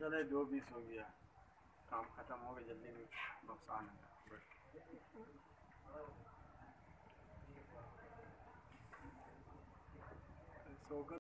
चले जो भी हो गया, काम खत्म हो गया, जल्दी में नुकसान है। सो